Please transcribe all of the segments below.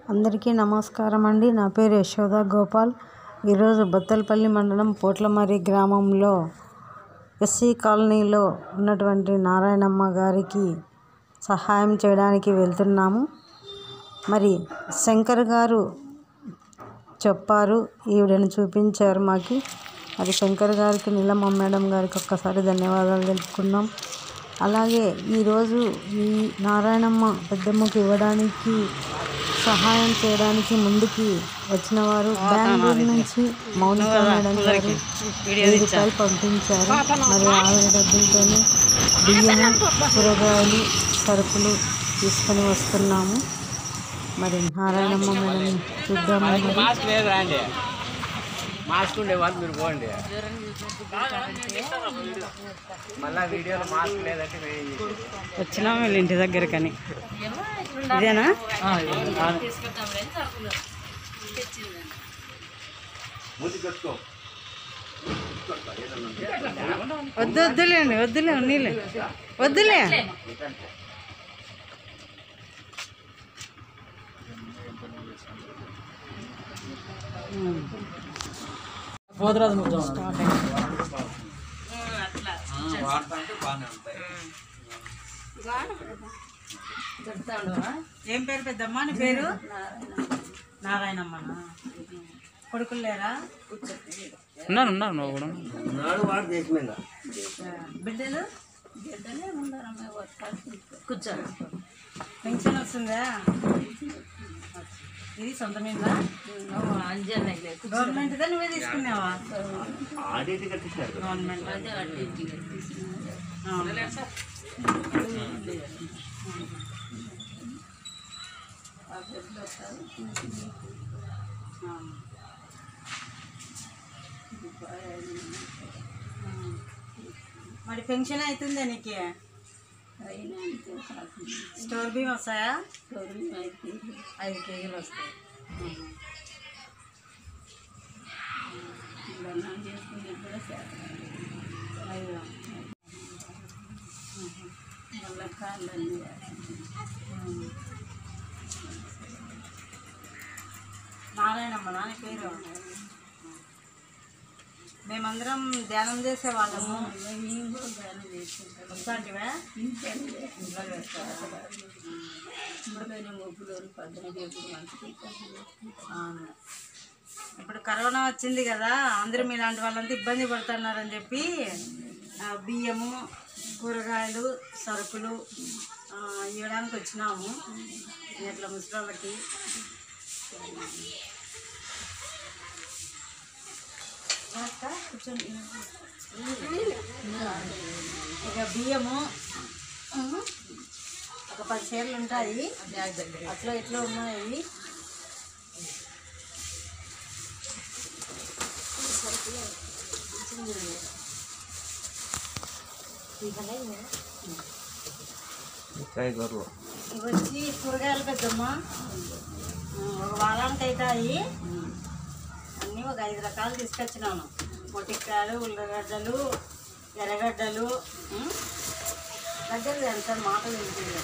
అందరికీ నమస్కారం అండి. నా పేరు యశోద గోపాల్. ఈరోజు బత్తలపల్లి మండలం పోట్లమర్రి గ్రామంలో ఎస్సీ కాలనీలో ఉన్నటువంటి నారాయణమ్మ గారికి సహాయం చేయడానికి వెళ్తున్నాము. మరి శంకర్ గారు చెప్పారు, ఈవిడని చూపించారు మాకు. మరి శంకర్ గారికి, నీలమ్మ మేడం గారికి ఒక్కసారి ధన్యవాదాలు తెలుపుకుందాం. అలాగే ఈరోజు ఈ నారాయణమ్మ పెద్దమ్మకి ఇవ్వడానికి సహాయం చేయడానికి ముందుకి వచ్చిన వారు బెంగళూరు నుంచి మౌనిక మేడం గారు 1000 రూపాయలు పంపించారు. మరి ఆవిడ డబ్బులతోనే బియ్యము, కూరగాయలు, సరుకులు తీసుకొని వస్తున్నాము. మరి నారాయణమ్మ మేడం చూద్దాము. మాస్క్ ఉండే వాళ్ళు మీరు పోండి. మళ్ళా వీడియోలో మాస్క్ లేదంటే వచ్చినాము వీళ్ళ ఇంటి దగ్గర. కానీ ఇదేనా? వద్దులేండి, వద్దులే, నీళ్ళే వద్దులే. పోతరాజు ఏం పేరు పెద్దమ్మ? నీ పేరు నారాయణమ్మనా? కొడుకులు లేరా? ఉన్నారు నువ్వు కూడా బిడ్డలు కూర్చో. పెన్షన్ వస్తుందా? ఇది సొంత మీద గవర్నమెంట్ దా? నువ్వే తీసుకున్నావా? గవర్నమెంట్. మరి పెన్షన్ అవుతుందా నీకు? స్టోర్ బియ్యం వస్తాయా? 5 కేజీలు వస్తాయి. నారాయణమ్మ నాని పేరు. మేమందరం ధ్యానం చేసేవాళ్ళము. వస్తాంటివా? ఇప్పుడు కరోనా వచ్చింది కదా, అందరం ఇలాంటి వాళ్ళంతా ఇబ్బంది పడుతున్నారని చెప్పి బియ్యము, కూరగాయలు, సరుకులు ఇవ్వడానికి వచ్చినాము. ఇట్లా ముసలిళ్ళకి ఇక బియ్యము ఒక 10 చీరలు ఉంటాయి. అట్లా ఎట్లా ఉన్నాయి. ఇవి వచ్చి కూరగాయలు పెద్దమ్మ. ఒక వారానికి అవుతాయి. అన్నీ ఒక 5 రకాలు తీసుకొచ్చినాను. మొటిక్కాయలు, ఉల్లగడ్డలు, ఎర్రగడ్డలు. దగ్గర ఎంత మాటలు ఉంటుంది.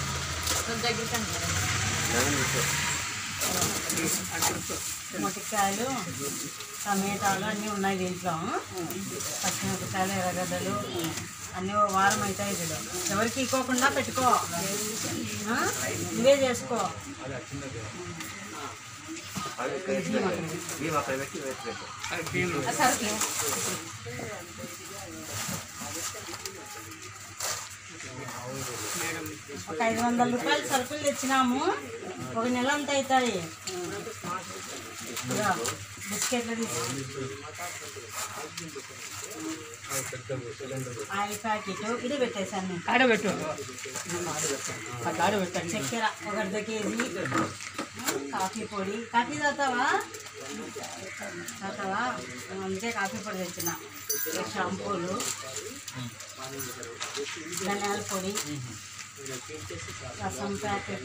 మొటిక్కాయలు, టమాటాలు అన్నీ ఉన్నాయి దీంట్లో. పచ్చిమిరపకాయలు, ఎర్రగడ్డలు అన్నీ ఒక వారం అవుతాయి. ఇప్పుడు ఎవరికి ఇవ్వకుండా పెట్టుకో, ఇవే చేసుకో. ఒక 500 రూపాయలు సరుకులు తెచ్చినాము. ఒక నెల అంతా అవుతాయి. బిస్కెట్లు ఆయిల్ ప్యాకెట్ ఇది పెట్టేశాను నేను. ఆడబెట్టు. చక్కెర ఒక 1/2 కేజీ. కాఫీ పొడి. కాఫీ తాగుతావా? అందుకే కాఫీ పొడి తెచ్చిన. షాంపూలు, ధనియాల పొడి, రసం ప్యాకెట్,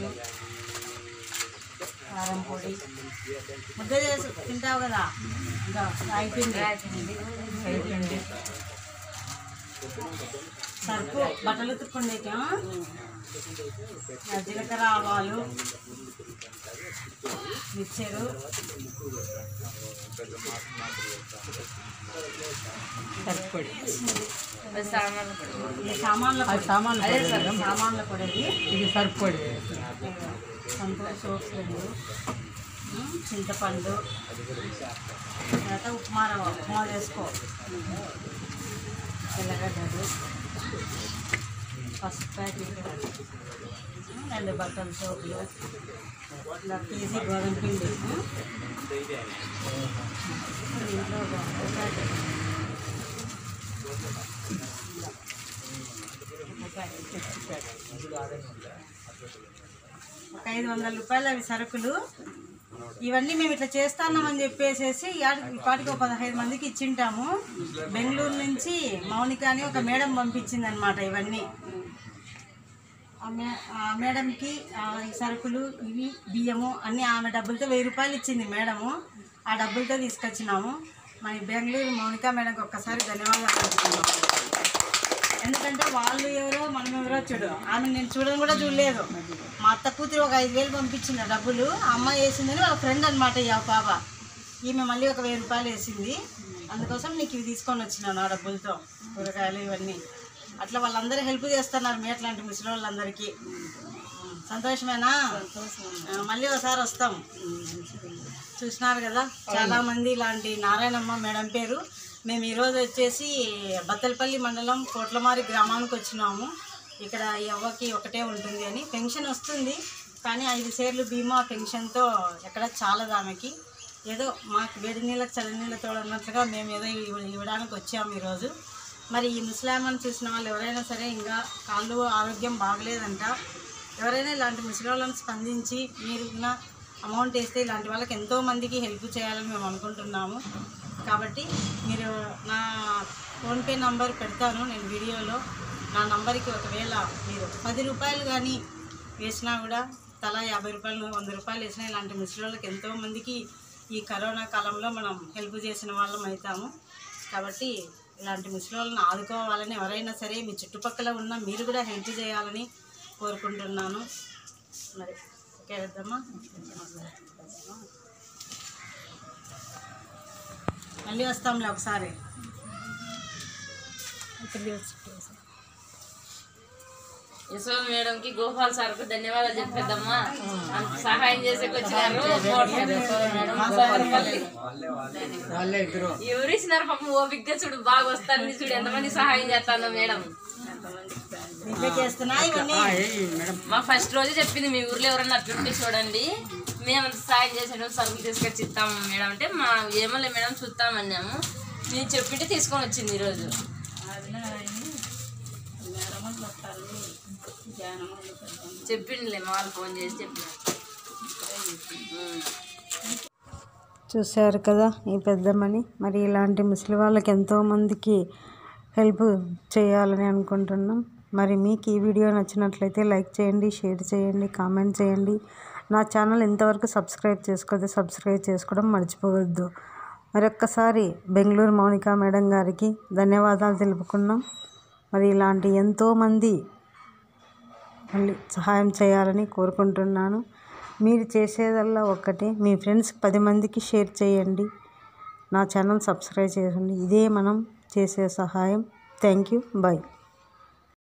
కారం పొడి. ముద్ద చేసి తింటావు కదా, అయిపోయింది. సరుకు బట్టలు ఉతుక్కుండేకి జీలకర్ర, ఆవాలు, మిక్చరు, సరిపడి సామాన్ల పొడి, ఇది సరిపడి సంతూర్ సోప్స్ 2, చింతపండు, తర్వాత ఉప్మా వేసుకో, తెల్లగడ్డలు, పసుపు ప్యాకెట్, 2 బట్టల సోపులు, ఇలా కేజీ గోధుమ పిండి, ఇంట్లో ఒక 500 రూపాయలు అవి సరుకులు. ఇవన్నీ మేము ఇట్లా చేస్తున్నామని చెప్పేసి ఇప్పటికి ఒక 15 మందికి ఇచ్చింటాము. బెంగళూరు నుంచి మౌనిక అని ఒక మేడం పంపించింది అనమాట. ఇవన్నీ ఆ మేడంకి ఈ సరుకులు, ఇవి బియ్యము అన్నీ ఆమె డబ్బులతో 1000 రూపాయలు ఇచ్చింది మేడము. ఆ డబ్బులతో తీసుకొచ్చినాము. మన బెంగళూరు మౌనిక మేడంకి ఒక్కసారి ధన్యవాదాలు చెప్తున్నాము. ఎందుకంటే వాళ్ళు ఎవరో మనం ఎవరో చూడు. ఆమె నేను చూడలేదు. మా అత్త కూతురు ఒక 5000 పంపించింది డబ్బులు. అమ్మాయి వేసిందని వాళ్ళ ఫ్రెండ్ అనమాట ఈ పాప. ఈమె మళ్ళీ ఒక 1000 రూపాయలు వేసింది. అందుకోసం నీకు ఇవి తీసుకొని వచ్చినాను ఆ డబ్బులతో, కూరగాయలు ఇవన్నీ. అట్లా వాళ్ళందరూ హెల్ప్ చేస్తున్నారు మీ అట్లాంటి ముసలి వాళ్ళందరికీ. సంతోషమేనా? మళ్ళీ ఒకసారి వస్తాం. చూసినారు కదా, చాలామంది ఇలాంటి నారాయణమ్మ మేడం పేరు. మేము ఈరోజు వచ్చేసి బత్తలపల్లి మండలం కోట్లమారి గ్రామానికి వచ్చినాము. ఇక్కడ ఈ అవ్వకి ఒకటే ఉంటుంది అని పెన్షన్ వస్తుంది, కానీ 5 సేర్లు బీమా పెన్షన్తో ఎక్కడ చాలదు ఆమెకి. ఏదో మాకు వేడి నీళ్ళకి చల్ల నీళ్ళ తోడన్నట్లుగా మేము ఏదో ఇవ్వడానికి వచ్చాము ఈరోజు. మరి ఈ ముసలామని చూసిన వాళ్ళు ఎవరైనా సరే ఇంకా కాళ్ళు ఆరోగ్యం బాగలేదంట, ఎవరైనా ఇలాంటి ముసలి వాళ్ళని స్పందించి మీరు అమౌంట్ వేస్తే ఇలాంటి వాళ్ళకి ఎంతోమందికి హెల్ప్ చేయాలని మేము అనుకుంటున్నాము. కాబట్టి మీరు నా ఫోన్పే నంబర్ పెడతాను నేను వీడియోలో. నా నంబర్కి ఒకవేళ మీరు 10 రూపాయలు కానీ వేసినా కూడా, తలా 50 రూపాయలు 100 రూపాయలు వేసినా ఇలాంటి ముసలి వాళ్ళకి ఎంతోమందికి ఈ కరోనా కాలంలో మనం హెల్ప్ చేసిన వాళ్ళం అవుతాము. కాబట్టి ఇలాంటి ముసలి వాళ్ళని ఆదుకోవాలని ఎవరైనా సరే మీ చుట్టుపక్కల ఉన్న మీరు కూడా హెల్ప్ చేయాలని కోరుకుంటున్నాను. మరి ఓకే వద్దమ్మా, మళ్ళీ వస్తాంలే ఒకసారి. యశోద మేడంకి గోపాల్ సార్కు ధన్యవాదాలు చెప్పేద్దమ్మా. సహాయం చేసేకి వచ్చినారు. ఎవరు ఇచ్చినారు పాపం ఓపిగ్గా చూడు, బాగా వస్తుంది చూడు, ఎంతమంది సహాయం చేస్తాను మేడం. మా ఫస్ట్ రోజు చెప్పింది మీ ఊర్లో ఎవరన్నా అట్లుంటే చూడండి, మేము సహాయం చేసాము, సరుకులు తీసుకొచ్చి ఇస్తాము మేడం అంటే, మా ఏమోలే మేడం చూస్తామన్నాము. నేను చెప్పింటే తీసుకొని వచ్చింది ఈరోజు. చెప్పిండిలే మా వాళ్ళు ఫోన్ చేసి చెప్పిన. చూశారు కదా ఈ పెద్దమ్మని. మరి ఇలాంటి ముసలి వాళ్ళకి ఎంతోమందికి హెల్ప్ చేయాలని అనుకుంటున్నాం. మరి మీకు ఈ వీడియో నచ్చినట్లయితే లైక్ చేయండి, షేర్ చేయండి, కామెంట్ చేయండి. నా ఛానల్ ఇంతవరకు సబ్స్క్రైబ్ చేసుకోవద్దు, సబ్స్క్రైబ్ చేసుకోవడం మర్చిపోవద్దు. మరొక్కసారి బెంగళూరు మౌనిక మేడం గారికి ధన్యవాదాలు తెలుపుకున్నాం. మరి ఇలాంటి ఎంతోమంది మళ్ళీ సహాయం చేయాలని కోరుకుంటున్నాను. మీరు చేసేదల్లా ఒక్కటే, మీ ఫ్రెండ్స్ 10 మందికి షేర్ చేయండి, నా ఛానల్ సబ్స్క్రైబ్ చేయండి. ఇదే మనం చేసే సహాయం. Thank you, bye.